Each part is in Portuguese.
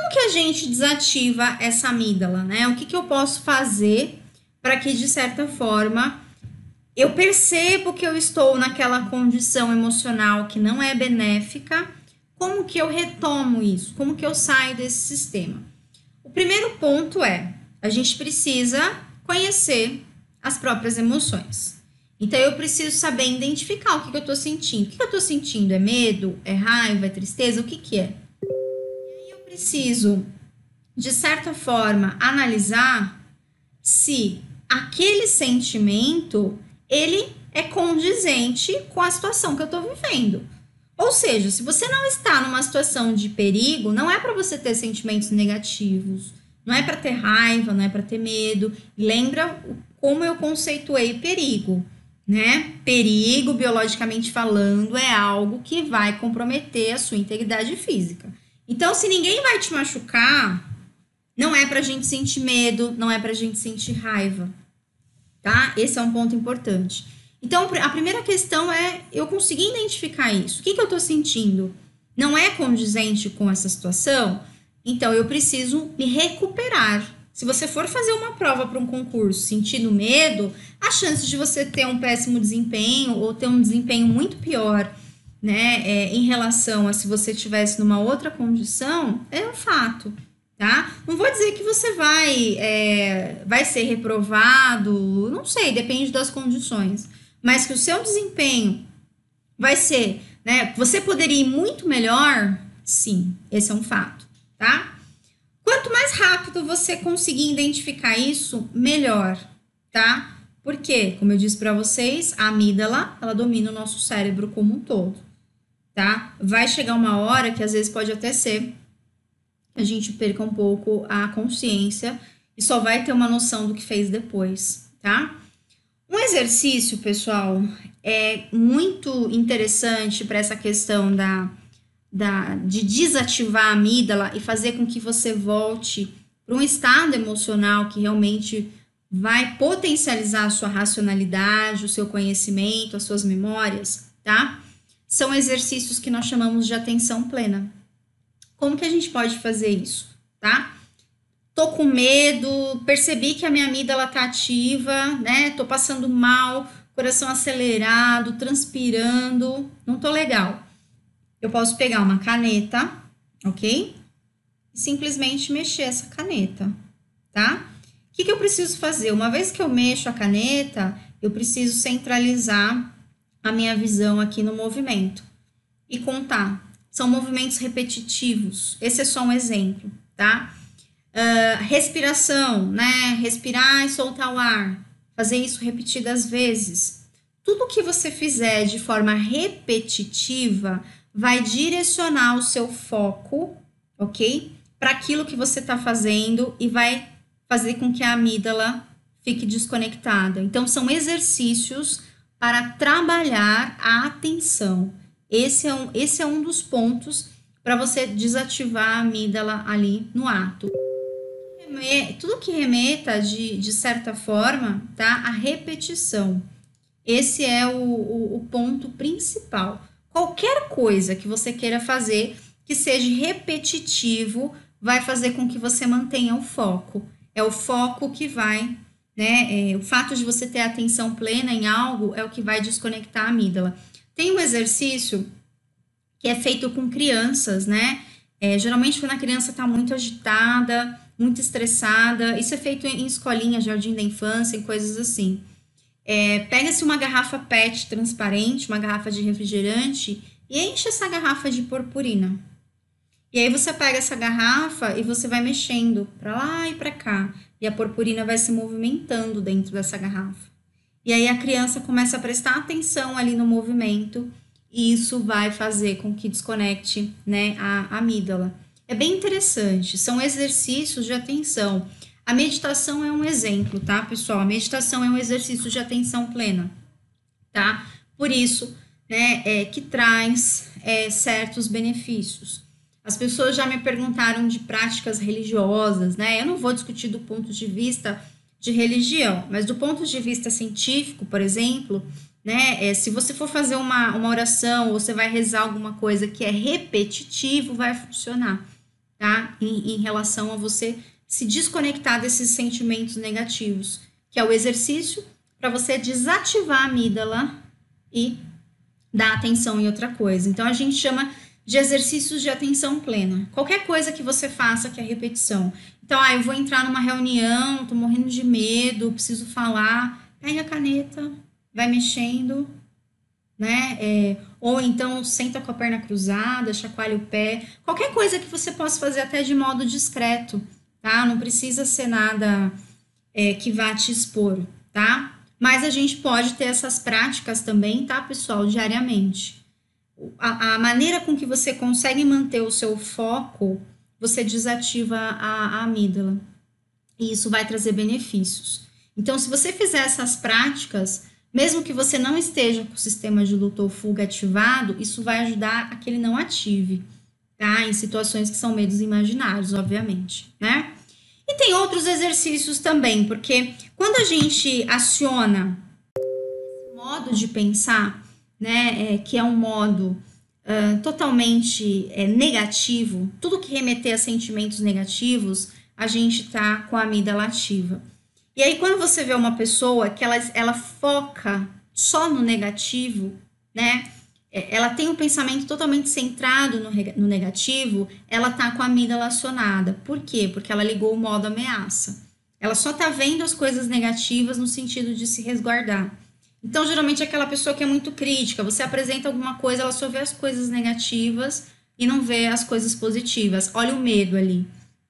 que a gente desativa essa amígdala, né? O que, que eu posso fazer para que, de certa forma, eu percebo que eu estou naquela condição emocional que não é benéfica? Como que eu retomo isso? Como que eu saio desse sistema? O primeiro ponto é, a gente precisa conhecer as próprias emoções. Então, eu preciso saber identificar o que, que eu estou sentindo. O que, que eu estou sentindo? É medo? É raiva? É tristeza? O que, que é? E aí eu preciso, de certa forma, analisar se aquele sentimento, ele é condizente com a situação que eu estou vivendo. Ou seja, se você não está numa situação de perigo, não é para você ter sentimentos negativos, não é para ter raiva, não é para ter medo. Lembra como eu conceituei perigo, né? Perigo, biologicamente falando, é algo que vai comprometer a sua integridade física. Então, se ninguém vai te machucar, não é pra gente sentir medo, não é pra gente sentir raiva, tá? Esse é um ponto importante. Então, a primeira questão é eu conseguir identificar isso. O que, que eu tô sentindo? Não é condizente com essa situação? Então, eu preciso me recuperar. Se você for fazer uma prova para um concurso sentindo medo, a chance de você ter um péssimo desempenho ou ter um desempenho muito pior, né, em relação a se você estivesse numa outra condição, é um fato. Tá? Não vou dizer que você vai ser reprovado, não sei, depende das condições. Mas que o seu desempenho vai ser, né? Você poderia ir muito melhor, sim, esse é um fato, tá? Quanto mais rápido você conseguir identificar isso, melhor, tá? Porque, como eu disse para vocês, a amígdala, ela domina o nosso cérebro como um todo, tá? Vai chegar uma hora que às vezes pode até ser a gente perca um pouco a consciência e só vai ter uma noção do que fez depois, tá? Um exercício, pessoal, é muito interessante para essa questão de desativar a amígdala e fazer com que você volte para um estado emocional que realmente vai potencializar a sua racionalidade, o seu conhecimento, as suas memórias, tá? São exercícios que nós chamamos de atenção plena. Como que a gente pode fazer isso, tá? Tô com medo, percebi que a minha amígdala tá ativa, né? Tô passando mal, coração acelerado, transpirando, não tô legal. Eu posso pegar uma caneta, ok? E simplesmente mexer essa caneta, tá? O que eu preciso fazer? Uma vez que eu mexo a caneta, eu preciso centralizar a minha visão aqui no movimento e contar. São movimentos repetitivos. Esse é só um exemplo, tá? Respiração, né? Respirar e soltar o ar. Fazer isso repetidas vezes. Tudo que você fizer de forma repetitiva vai direcionar o seu foco, ok? Para aquilo que você está fazendo e vai fazer com que a amígdala fique desconectada. Então, são exercícios para trabalhar a atenção. Esse é um dos pontos para você desativar a amígdala ali no ato. Tudo que remeta, de certa forma, tá? A repetição. Esse é o ponto principal. Qualquer coisa que você queira fazer que seja repetitivo vai fazer com que você mantenha o foco. É o foco que vai, né? O fato de você ter atenção plena em algo é o que vai desconectar a amígdala. Tem um exercício que é feito com crianças, né? Geralmente quando a criança está muito agitada, muito estressada, isso é feito em escolinha, jardim da infância, em coisas assim. Pega-se uma garrafa PET transparente, uma garrafa de refrigerante, e enche essa garrafa de purpurina. E aí você pega essa garrafa e você vai mexendo para lá e para cá, e a purpurina vai se movimentando dentro dessa garrafa. E aí a criança começa a prestar atenção ali no movimento, e isso vai fazer com que desconecte, né, a amígdala. É bem interessante, são exercícios de atenção. A meditação é um exemplo, tá, pessoal? A meditação é um exercício de atenção plena, tá? Por isso, né, que traz certos benefícios. As pessoas já me perguntaram de práticas religiosas, né? Eu não vou discutir do ponto de vista de religião, mas do ponto de vista científico, por exemplo, né? Se você for fazer uma oração ou você vai rezar alguma coisa que é repetitivo, vai funcionar, tá? Em relação a você se desconectar desses sentimentos negativos, que é o exercício para você desativar a amígdala e dar atenção em outra coisa. Então, a gente chama de exercícios de atenção plena. Qualquer coisa que você faça que é repetição. Então, eu vou entrar numa reunião, tô morrendo de medo, preciso falar, pega a caneta, vai mexendo, né? Ou então senta com a perna cruzada, chacoalha o pé. Qualquer coisa que você possa fazer até de modo discreto, tá? Não precisa ser nada que vá te expor, tá? Mas a gente pode ter essas práticas também, tá, pessoal, diariamente. A maneira com que você consegue manter o seu foco, você desativa a amígdala. E isso vai trazer benefícios. Então, se você fizer essas práticas, mesmo que você não esteja com o sistema de luta ou fuga ativado, isso vai ajudar a que ele não ative, tá? Em situações que são medos imaginários, obviamente, né? E tem outros exercícios também, porque quando a gente aciona esse modo de pensar, né, que é um modo totalmente negativo, tudo que remeter a sentimentos negativos, a gente tá com a amígdala ativa. E aí, quando você vê uma pessoa que ela foca só no negativo, né? Ela tem um pensamento totalmente centrado no negativo, ela tá com a amígdala acionada. Por quê? Porque ela ligou o modo ameaça. Ela só tá vendo as coisas negativas no sentido de se resguardar. Então, geralmente, aquela pessoa que é muito crítica, você apresenta alguma coisa, ela só vê as coisas negativas e não vê as coisas positivas. Olha o medo ali,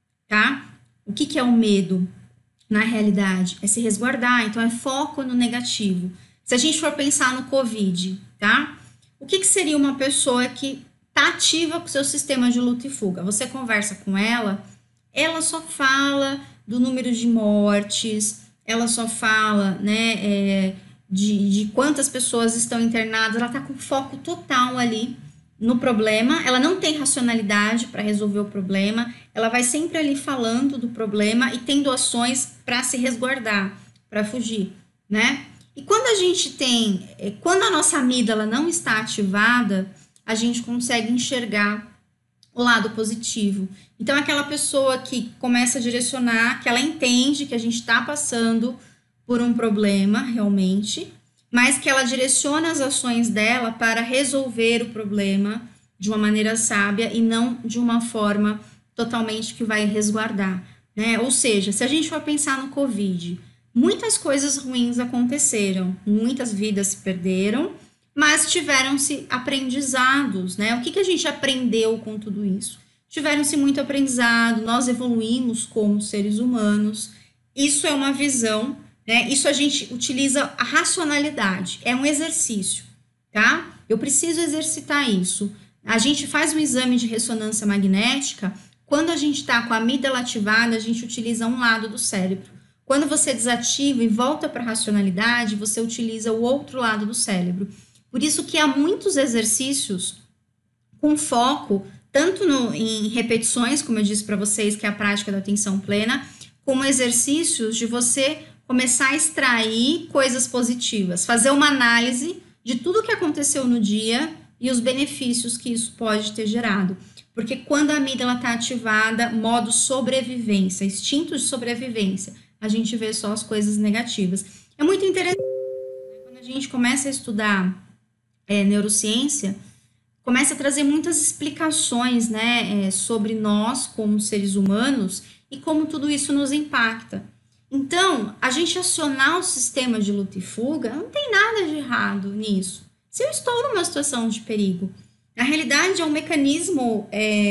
tá? O que é o medo? Na realidade, é se resguardar, então é foco no negativo. Se a gente for pensar no Covid, tá? O que seria uma pessoa que tá ativa com o seu sistema de luta e fuga? Você conversa com ela só fala do número de mortes, ela só fala, né, de quantas pessoas estão internadas, ela tá com foco total ali no problema, ela não tem racionalidade para resolver o problema, ela vai sempre ali falando do problema e tendo ações para se resguardar, para fugir, né? E quando a gente tem, quando a nossa amígdala não está ativada, a gente consegue enxergar o lado positivo. Então, aquela pessoa que começa a direcionar, que ela entende que a gente está passando por um problema realmente, mas que ela direciona as ações dela para resolver o problema de uma maneira sábia e não de uma forma totalmente que vai resguardar, né? Ou seja, se a gente for pensar no Covid, muitas coisas ruins aconteceram, muitas vidas se perderam, mas tiveram-se aprendizados, né? O que a gente aprendeu com tudo isso? Tiveram-se muito aprendizado, nós evoluímos como seres humanos, isso é uma visão, né? Isso a gente utiliza a racionalidade, é um exercício, tá? Eu preciso exercitar isso. A gente faz um exame de ressonância magnética, quando a gente está com a amígdala ativada, a gente utiliza um lado do cérebro. Quando você desativa e volta para a racionalidade, você utiliza o outro lado do cérebro. Por isso que há muitos exercícios com foco, tanto em repetições, como eu disse para vocês, que é a prática da atenção plena, como exercícios de você começar a extrair coisas positivas, fazer uma análise de tudo que aconteceu no dia e os benefícios que isso pode ter gerado. Porque quando a amígdala está ativada, modo sobrevivência, instinto de sobrevivência, a gente vê só as coisas negativas. É muito interessante, né? Quando a gente começa a estudar neurociência, começa a trazer muitas explicações, né, sobre nós como seres humanos e como tudo isso nos impacta. Então, a gente acionar o sistema de luta e fuga, não tem nada de errado nisso. Se eu estou numa situação de perigo, na realidade é um mecanismo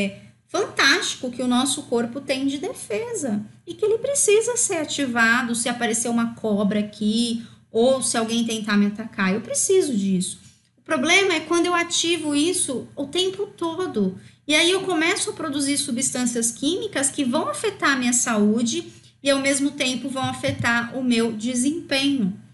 fantástico que o nosso corpo tem de defesa e que ele precisa ser ativado se aparecer uma cobra aqui ou se alguém tentar me atacar. Eu preciso disso. O problema é quando eu ativo isso o tempo todo e aí eu começo a produzir substâncias químicas que vão afetar a minha saúde e ao mesmo tempo vão afetar o meu desempenho.